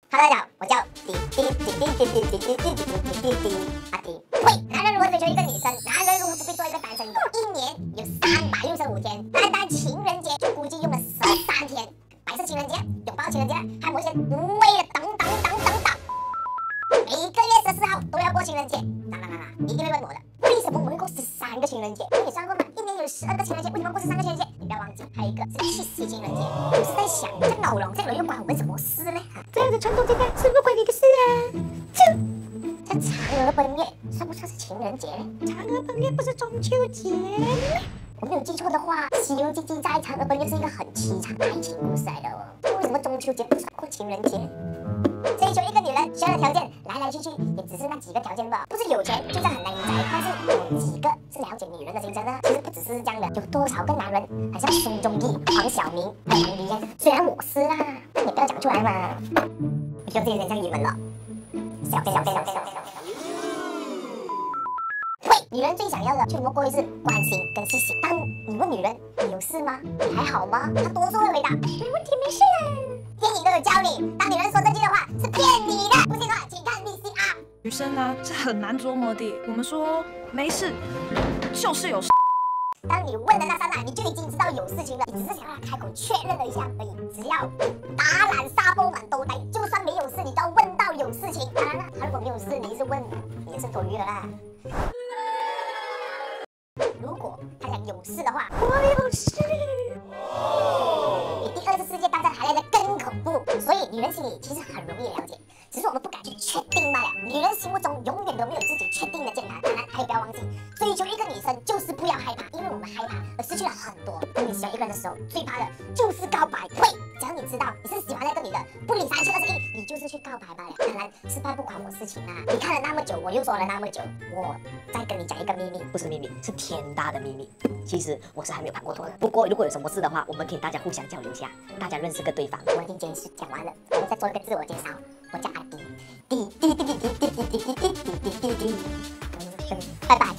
大家好，我叫阿迪。喂，男人如何追求一个女生？男人如何不必做一个单身狗？一年有365天，单情人节就估计用了13天。白色情人节、拥抱情人节，还有某些无谓的等。每个月14号都要过情人节。你一定会问我的，为什么我们会过13个情人节？你算过吗？一年有12个情人节，为什么过13个情人节？你不要忘记，还有一个是七夕情人节。我是在想，这老龙这个又关我们什么事呢？这样的传统节日是不是关你的事啊？这嫦娥奔月算不算是情人节呢？嫦娥奔月不是中秋节吗？我没有记错的话，《西游记》记载嫦娥奔月是一个很凄惨的爱情故事来的哦。为什么中秋节不算过情人节？追求一个女人需要的条件来去也只是那几个条件吧，不是有钱就算很靓仔，但是有几个是了解女人的心声呢？其实不只是这样的，有多少个男人还像孙中义、黄晓明、杨黎一样？虽然我是啦，但你不要讲出来嘛。我觉得自己有点像你们了。小。喂，女人最想要的就不过会是关心跟细心。当你问女人你有事吗？你还好吗？她多数会回答没问题，没事啊。电影都有教你，当女人说这句的话是骗你的，不信的话请看 VCR。 女生呢是很难琢磨的，我们说没事，就是有事。 当你问的那刹那，你就已经知道有事情了，你只是想让他开口确认了一下而已。只要打懒沙包满都呆，就算没有事，你都要问到有事情。当然了，他如果没有事，你是问，你也是多余的啦。如果他想有事的话，我有事。比第2次世界大战还来得更恐怖，所以女人心里其实很容易了解，只是我们不敢去确定罢了。女人心目中永远都没有自己确定的键盘。当然，还有不要忘记，追求一个女生就是不要害怕，因为我们害怕而失去了很多。当你喜欢一个人的时候，最怕的就是告白。喂，只要你知道你是喜欢那个女的，不理3七21，你就是去告白罢了。当然，失败不关我事情啊。你看了那么久，我又说了那么久，我再跟你讲一个秘密， 不是秘密，是天大的秘密。其实我是还没有盘过头的。不过如果有什么事的话，我们可以大家互相交流一下，大家认识个对方。 我已经是讲完了，我们再做一个自我介绍。我叫阿迪，拜拜。